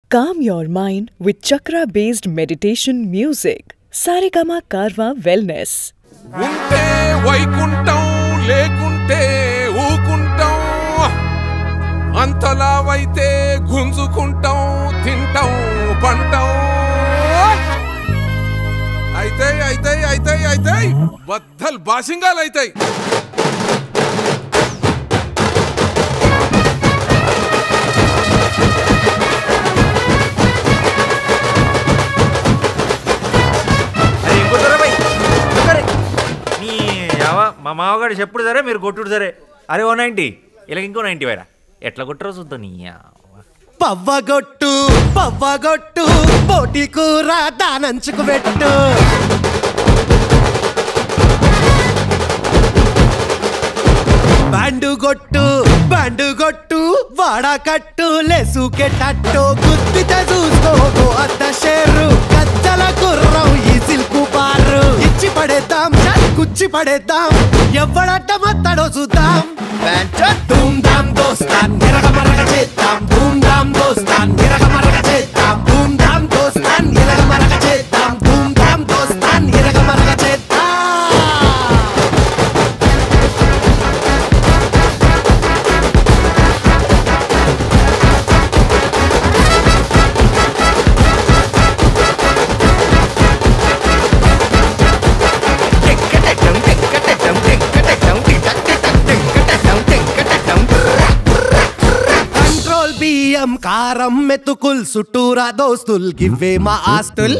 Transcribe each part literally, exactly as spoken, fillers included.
Calm your mind with chakra-based meditation music. Saregama Karwa Wellness. ఉంటే వైకుంఠం లేకుంటే ఊకుంటాం అంతలావైతే గుంజుకుంటాం తింటాం పంటాం అయితే అయితే అయితే అయితే బద్దల్ బాసింగాలు అయితాయి. మా మామగారు చెప్పుడు సరే మీరు కొట్టుడు సరే. అరే ఓ నైంటీ ఇలా ఇంకో నైంటీ వైరా ఎట్లా కొట్టరో చూద్దాం. నీ పవ్వగొట్టు పవ్వగొట్టు పోటీ కూర దానంచుకు పెట్టు. బాండుగొట్టు బాండుగొట్టు వాడకట్టు లేసుకెట్టట్టు గుద్దితే చూసుకోకు అద్ద షేరు గజ్జల గుర్రం ఈ సిల్కు బారు ఇచ్చి పడేద్దాం కుచ్చి పడేద్దాం ఎవడట్ట మత్తడో చూద్దాం. ధూమ్ ధామ్ దోస్తాన్ నిరగ మరగ చేద్దాం ధూమ్ ధామ్ దోస్తాన్ నిరగ మరగ చేద్దాం ధూమ్ ధామ్ దోస్తాన్ నిరగ మరగ చేద్దాం ధూమ్ ధామ్ దోస్తాన్ నిరగ మరగ చేద్దాం. బియ్యం కారం మెతుకుల్ చుట్టూరా దోస్తుల్ గివ్వే మా ఆస్తుల్.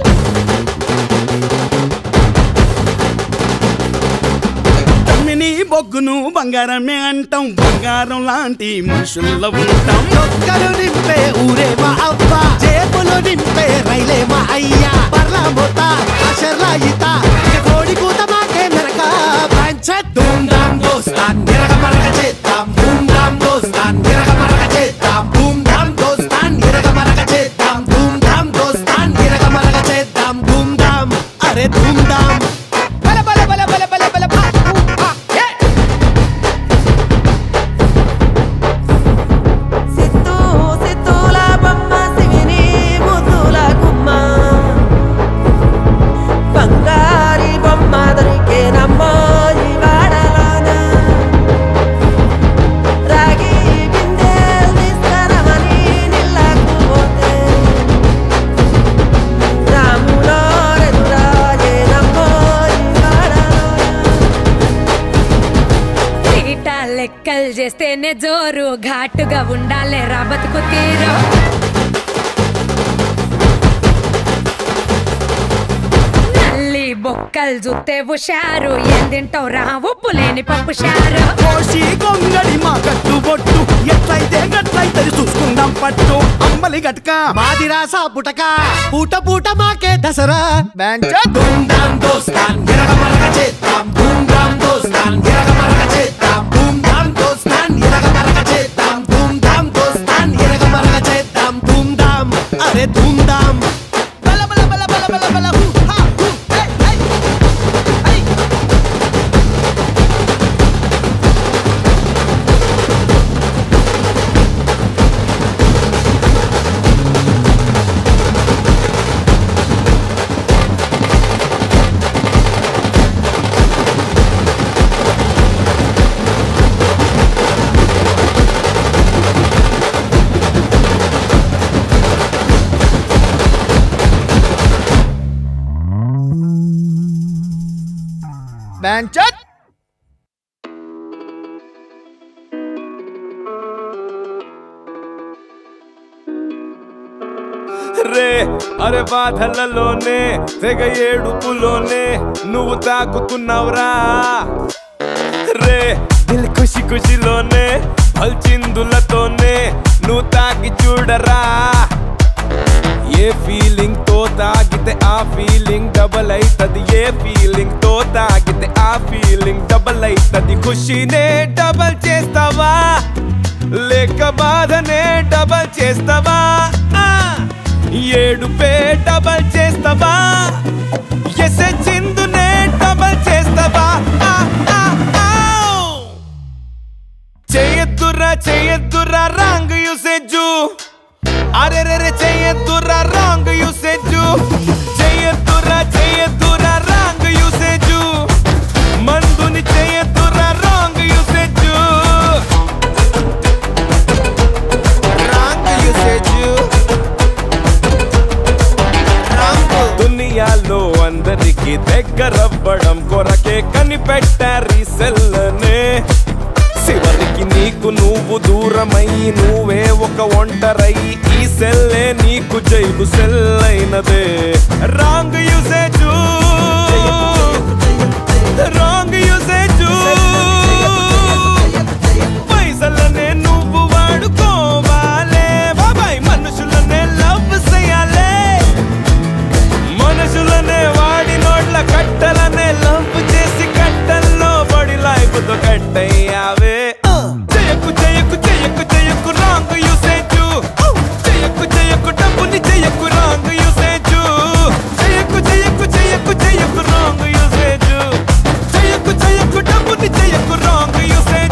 తమ్మిని బొగ్గును బంగారమే అంటాం బంగారం లాంటి మనుషుల్లో ఉంటాం. ఒక్కలు నింపే ఊరే మా అవ్వ జేబులు నింపే రైలే మా అయ్యా పర్లా మోత అషర్లా ఈత కోడి కూత మాకే మెరక పంచత్. ధూమ్ ధామ్ దోస్తాన్ నిరగ మరగ చేద్దాం ధూమ్ ధామ్ దోస్తాన్ నిరగ మరగ చేద్దాం ధూమ్ ధామ్ దోస్తాన్ నిరగ మరగ చేద్దాం ధూమ్ ధామ్ దోస్తాన్ నిరగ మరగ చేద్దాం ధూమ్ ధామ్ అరే ధూమ్ ధామ్. బల బల బల బల బల బల సిత్తూ సిత్తూల బొమ్మ శివిని ముద్దుల గుమ్మ బంగారి బొమ్మ దొరికేనమ్మో ఈ వాడలోన రాగి బిందెలు తీసుకురమని నిల్లకు పోతే రాములో రెదురాజేనమ్మో ఈ వాడలోన తీట లెక్కలు చేస్తేనే జోరు ఘాటుగా ఉండాలే రా బతుకు తీరు. నల్లి బొక్కలు చూస్తే హుషారు ఏం తింటావు రా ఉప్పు లేని పప్పు షారు. కోసి కొంగడి మా కట్టు బొట్టు ఎట్లయితే గట్లయితే చూసుకుందాం పట్టు అంబలి గట్క మాదిరాసా పుటక పూట పూట మాకే దసరా. ధూమ్ ధామ్ దోస్తాన్ నిరగ మరగ చేద్దాం ధూమ్ ధామ్ దోస్తాన్ నిరగ మరగ చేద్దాం ధూమ్ ధామ్ దోస్తాన్ నిరగ మరగ చేద్దాం ధూమ్ ధామ్ దోస్తాన్ నిరగ మరగ చేద్దాం ధూమ్ ధామ్ అరే ధూమ్ ధామ్. బల బల బల బల బల బల హు హా హు హే హే హే. Banchot రే అరే బాధలలోనే తెగ ఏడుపులోనే నువ్వు తాకుతున్నావురా రే దిల్ ఖుషి ఖుషిలోనే పల్చిందులతోనే నువ్వు తాకి చూడరా. ఏ ఫీలింగ్ తో తాగితే ఆ ఫీలింగ్ డబల్ అయితది ఏ ఫీలింగ్ తో తాగితే ఆ ఫీలింగ్ డబల్ అయితది. ఖుషినే డబల్ చేస్తావా లేక బాధనే డబల్ చేస్తావా ఏడుపే డబల్ చేస్తావా ఎసే చిందునే డబల్ చేస్తావా. చేయద్దురా చేయద్దురా రాంగ్ యూసేజు అరే రే చేయద్దు నువ్వే ఒక ఒంటరై ఈ సెల్లే నీకు జైలు సెల్లైనదే రాంగ్ యూసేజ్ రాంగ్ యూసేజ్ పైసలనే నువ్వు వాడుకోవాలే బాబాయ్ మనుషులనే లవ్ చేయాలే మనుషులనే వాడి నోట్ల కట్టలనే లవ్ చేసి కట్టల్లో పడి లైఫ్ తో కట్టయ్యావే చేయకు చేయకు చేయకు చేయకు రాంగ్ యూసేజ్ చేయకు చేయకు డబ్బుని చేయకు రాంగ్ యూసేజ్ చేయకు చేయకు చేయకు చేయకు రాంగ్ యూసేజ్ చేయకు చేయకు డబ్బుని చేయకు రాంగ్ యూసేజ్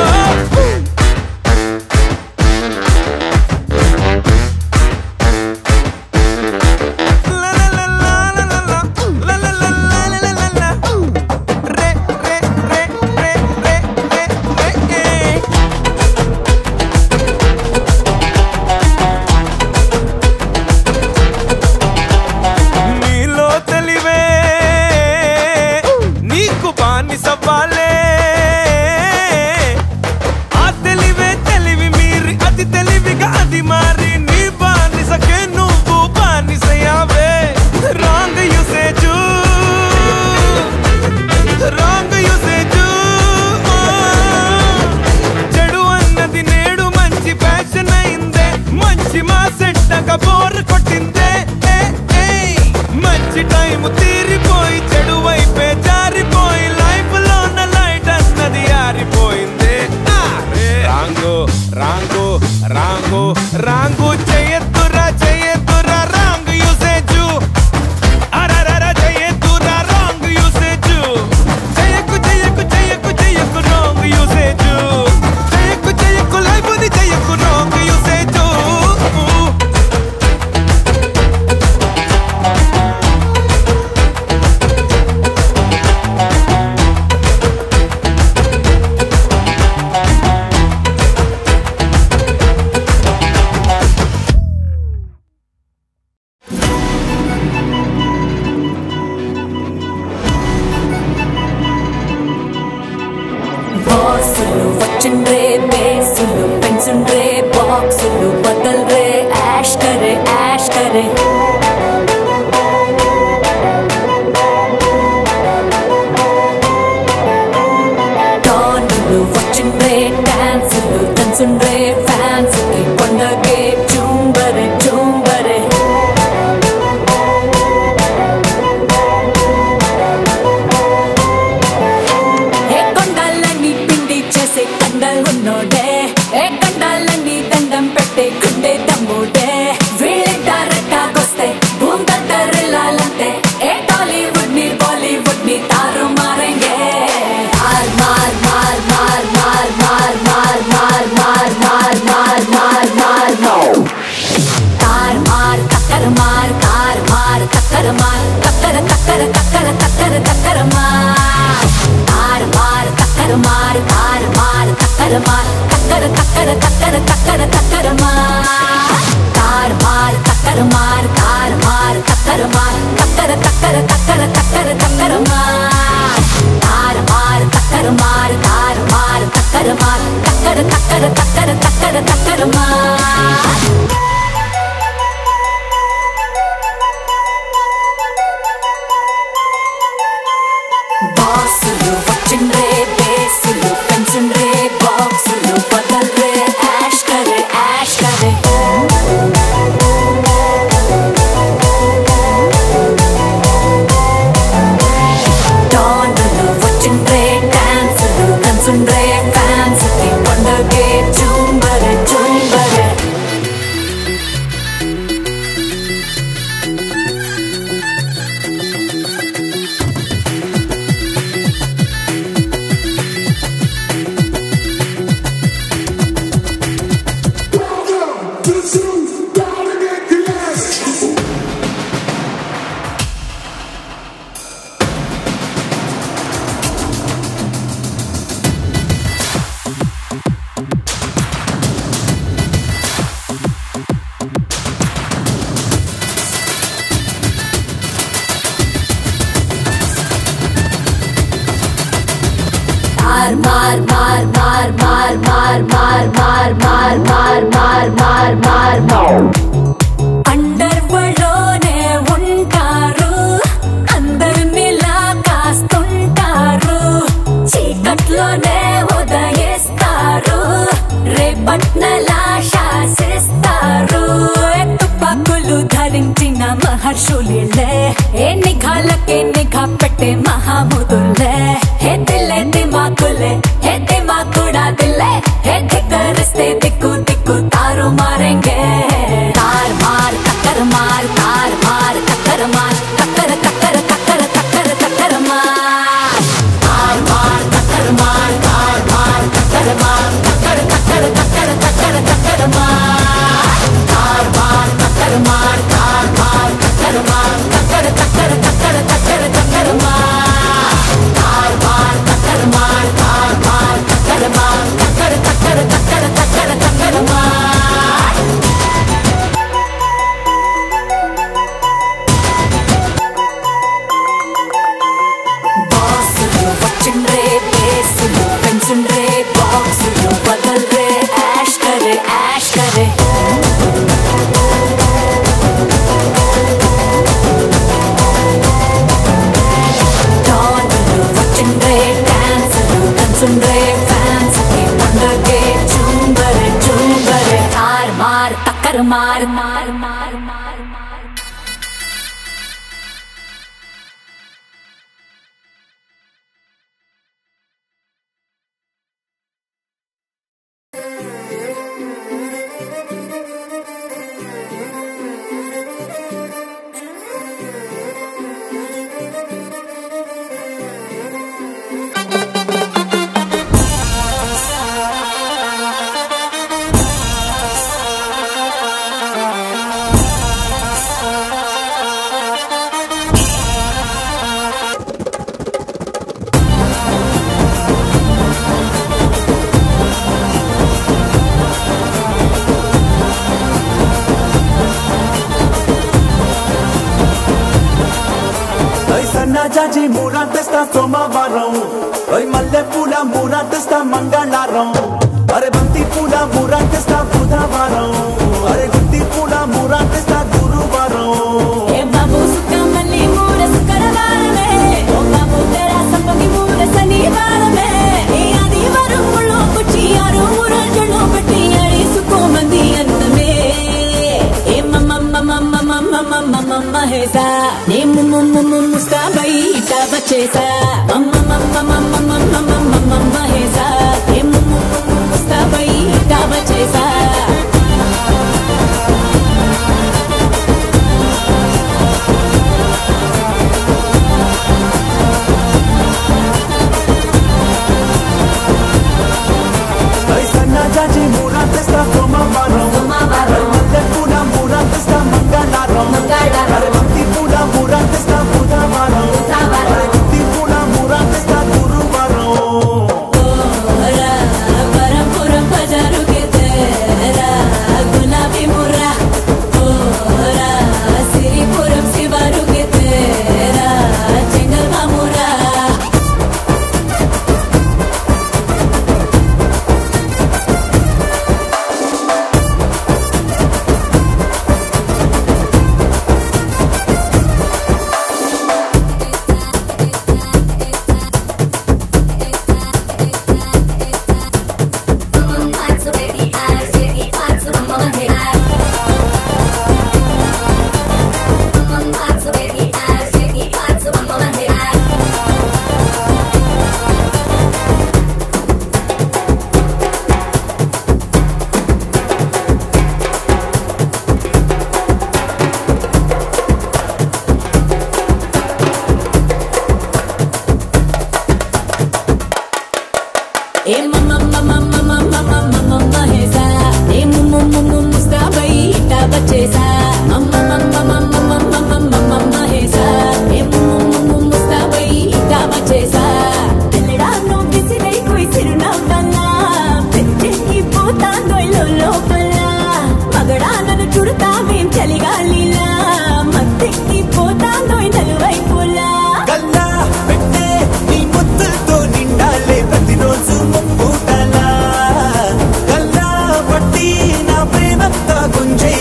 బోర్ కొట్టిందే మంచి టైం తీరిపోయి చెడు వైపే జారిపోయి లైఫ్ లో ఉన్న లైట్ అన్నది ఆరిపోయిందే రాంగు రాంగు రాంగు రాంగు చేయొద్దురా చేయొద్దురా రాంగ్ యూసేజ్ అరరర చేయొద్దురా రాంగ్ యూసేజ్ చేయకు చేయకు చేయకు చేయకు రాంగ్ యూసేజ్ చేయకు చేయకు లైఫ్ ని చేయకు రాంగ్ యూసేజ్ मार मार मार मार मार मार मार मार मार అండర్ వరల్డ్ లోనే ఉంటారు, అందరినిలా కాస్తుంటారు, చీకట్లోనే ఉదయిస్తారు, రేపట్నలా శాసిస్తారు. తుపాకులు ధరించిన మహర్షులే, ఏ నిఘాలకే నిఘా పెట్టే మహాముదులే, హే దిల్లే దిమాకులే, హే దిమాకుడా దిల్లే, హే ధిక్కరిస్తే దిక్కు దిక్కు తారు మారేంగే. తార్ మార్ టక్కర్ మార్, తార్ మార్ టక్కర్ మార్, టక్కర్ టక్కర్ టక్కర్ టక్కర్ టక్కర్ మార్. తార్ మార్ టక్కర్ మార్, తార్ మార్ టక్కర్ మార్, టక్కర్ టక్కర్ టక్కర్ టక్కర్ టక్కర్ మార్. తార్ మార్ టక్కర్ మార్, తార్ మార్ టక్కర్ మార్, టక్కర్ టక్కర్ టక్కర్ టక్కర్ టక్కర్ మార్. తార్ మార్ టక్కర్ మార్, తార్ మార్ టక్కర్ మార్, టక్కర్ టక్కర్ టక్కర్ టక్కర్ టక్కర్ మార్. బాసులు వచ్చిండ్రే, బేసులు పెంచుండ్రే, బాక్సులు బదల్రే, యాష్ కరే యాష్ కరే. డాన్సులు వచ్చిండ్రే, డాన్సులు కన్సుండ్రే, ఫ్యాన్స్ కి పండగే చుంబరే చుంబరే. తార్ మార్ టక్కర్ మార్ మార్ మార్ మార్ మార్. జాజి మూరా తెస్తా సోమవారం, మల్లె పూల మూరా తెస్తా మంగళవారం, అరే బంతి పూల మూరా తెస్తా బుధవారం, అరే గుత్తి పూల మూరా తెస్తా గురువారం. మహేసా నీ ముస్తాబై ఇటా బచేసా మహేసా నీ ముస్తాబై ఇటా బచేసా. జాజి మూరా తెస్తా సోమవారం, మల్లె పూల మూరా తెస్తా మంగళవారం, అరే బంతి పూల మూరా తెస్తా బుధవారం, అరే గుత్తి పూల మూరా తెస్తా గురువారం. పరంపురం బజారు కే తేరా గులాబీ ముర్రా, సిరిపురం శివారు కే తేరా చెంగల్ మామురా. గుంజే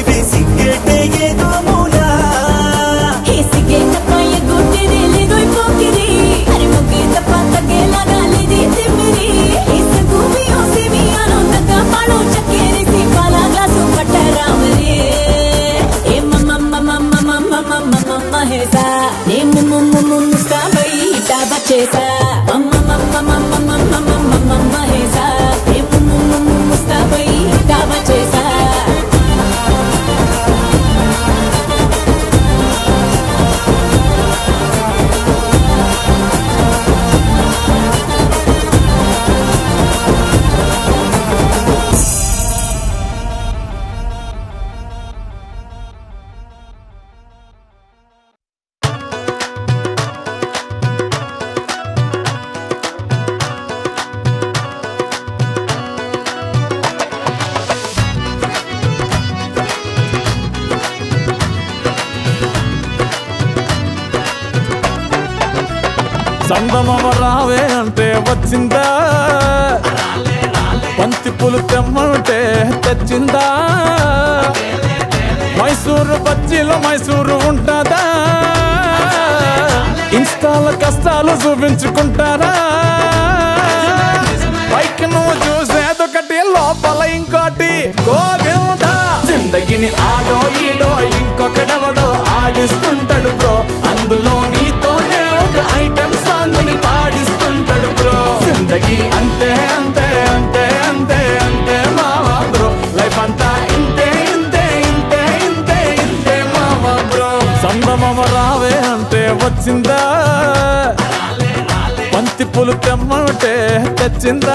మహేసా నే ముస్తాబై డాబా చేసా మహేసా నే ముస్తాబై డాబా చేసా సందమమ రావే అంటే వచ్చిందా పంతి పులు తెమ్మంటే తెచ్చిందా మైసూరు బజ్జీలో మైసూరు ఉంటుందా ఇన్స్టాల కష్టాలు చూపించుకుంటారా పైకి నువ్వు చూసేదొకటి లోపల ఇంకోటి గోవిందా జిందగిని ఆడో ఈడో ఇంకొకడెవడో ఆడిస్తుంటాడు బ్రో అందులో నీతోనే ఒక ఐటమ్ సాంగ్ ని పాడిస్తుంటాడు బ్రో జిందగీ అంతే అంతే అంతే అంతే అంతే మావా బ్రో లైఫ్ అంతా ఇంతే ఇంతే ఇంతే ఇంతే ఇంతే మావా బ్రో సందమమ రావే అంటే వచ్చిందా పంతి పులు తెమ్మంటే తెచ్చిందా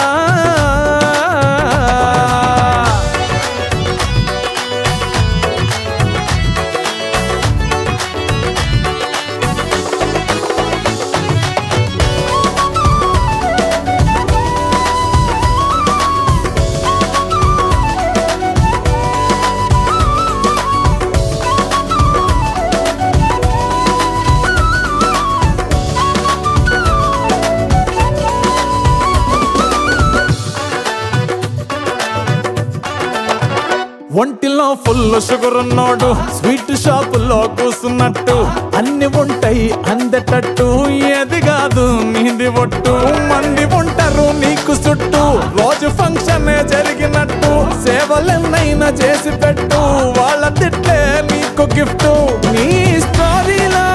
ఒంటిలో ఫుల్ షుగర్ ఉన్నోడు స్వీట్ షాపుల్లో కూసున్నట్టు అన్ని ఉంటాయి అందేటట్టు ఏది కాదు నీది ఒట్టు మంది ఉంటారు నీకు చుట్టూ రోజు ఫంక్షన్ జరిగినట్టు సేవలెన్నైనా చేసి పెట్టు వాళ్ళ తిట్లే నీకు గిఫ్ట్ నీ స్టోరీలా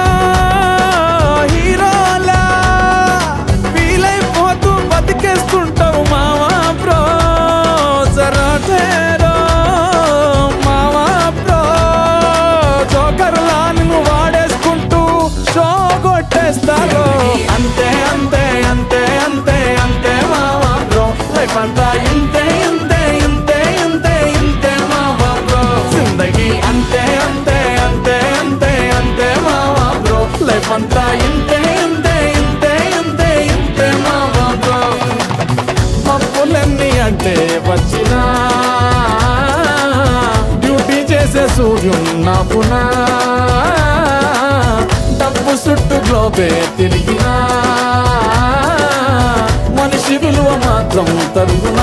హీరోలా వీలైపోతూ బతికేస్తుంటావు మావా బ్రో సరాటే అంతే అంతే అంతే అంతే అంతే మావా బ్రో లైఫ్ అంతా ఇంతే ఇంతే ఇంతే ఇంతే ఇంతే మావా బ్రో జిందగీ అంతే అంతే అంతే అంతే అంతే మావా బ్రో లైఫ్ అంతా ఇంతే ఇంతే ఇంతే ఇంతే ఇంతే మావా బ్రో మబ్బులన్నీ అంటే వచ్చినా డ్యూటీ చేసే సూర్యున్నా పునా డబ్బు చుట్టూ గ్లోబే తిరిగినా మనిషి విలువ మాత్రం తరుగునా